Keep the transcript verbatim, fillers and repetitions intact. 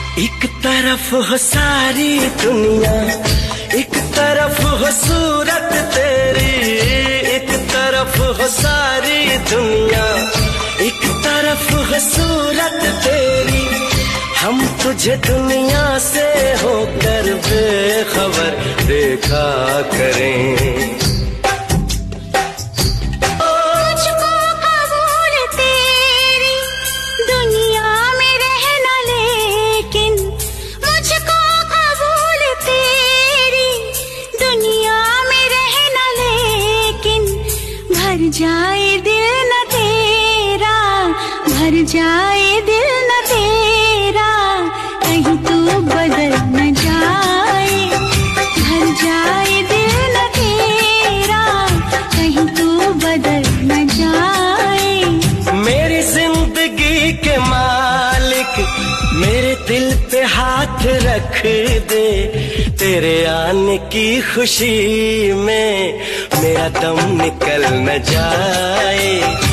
एक तरफ हो सारी दुनिया, एक तरफ हो सूरत तेरी, एक तरफ हो सारी दुनिया, एक तरफ हो सूरत तेरी। हम तुझे दुनिया से होकर बेखबर देखा करें। भर जाए दिल न तेरा, भर जाए दिल न तेरा, कहीं तू बदल न जाए। भर जाए दिल न तेरा, कहीं तू बदल न जाए। मेरी जिंदगी के मालिक मेरे दिल पे हाथ रख दे, तेरे आने की खुशी में मेरा दम निकल न जाए।